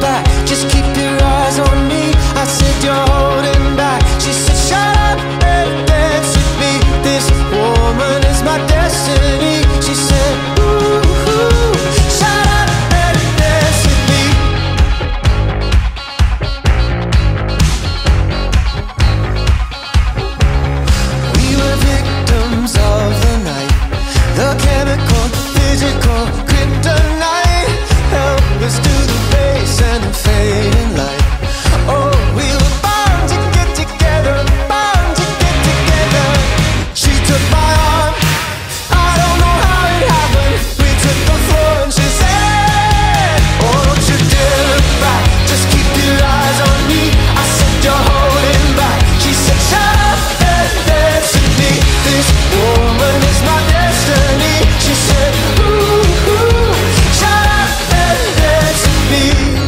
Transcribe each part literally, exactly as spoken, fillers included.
back, just keep your eyes on me. I said you're holding back. She said shut up and dance with me. This woman is my destiny. She said ooh, ooh, shut up and dance with me. We were victims of the night, the chemical, physical, kryptonite. Help us to the base and the fading light. Oh, we were bound to get together, bound to get together. She took my arm, I don't know how it happened. We took the floor and she said, oh, don't you dare look back, just keep your eyes on me. I said you're holding back. She said shut up and dance with me. This woman is my destiny. She said ooh, ooh, shut up and dance with me.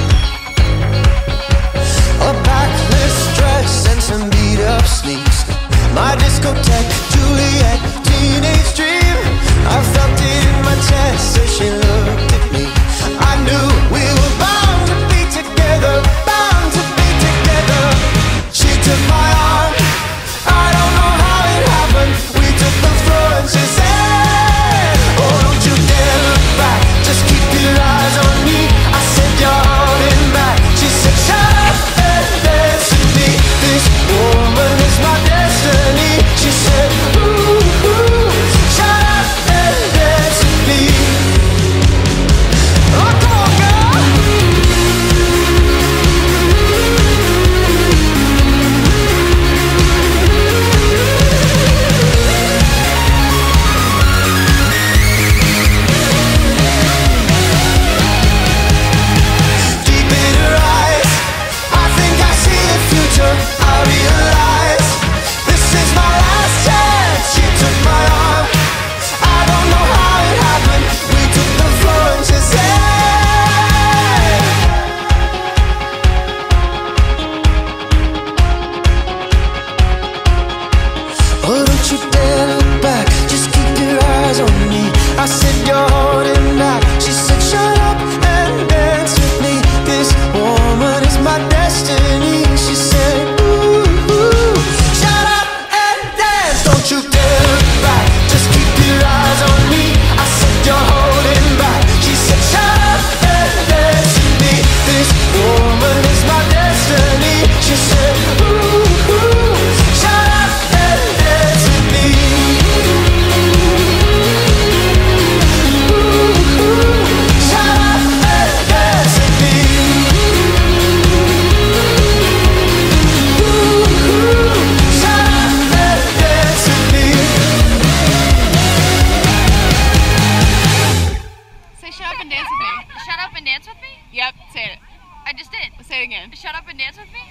A backless dress and some beat up sneaks, my discotheque, Juliet, teenage dream. I felt it in my chest as she looked at me. I knew we were bound to be together, bound to be together. She took my arm, I don't know how it happened. We took the floor and she said, oh, don't you dare look back, just keep your eyes on me. I said you're holding back. She said shut up and dance with me. This woman is my destiny. She said ooh, ooh, shut up and dance with me. Oh, come on, girl. Deep in her eyes, I think I see the future. I realize this is my last chance. She took my arm, I don't know how it happened. We took the floor and she said, oh, don't you dare look back, just keep your eyes on me. I said you're holding back. She said shut up and dance with me. This woman is my destiny. She said ooh, ooh, shut up and dance. Don't you dare look back, just keep your eyes on me. I said you're holding back. She said shut up and dance with me. This woman is my destiny. She said ooh, ooh, shut up and dance with me. Ooh, ooh, shut up and dance with me. Ooh, ooh, shut up and dance with me. Say shut up and dance with me. Shut up and dance with me? Yep, say it. I just did. Say it again. Shut up and dance with me?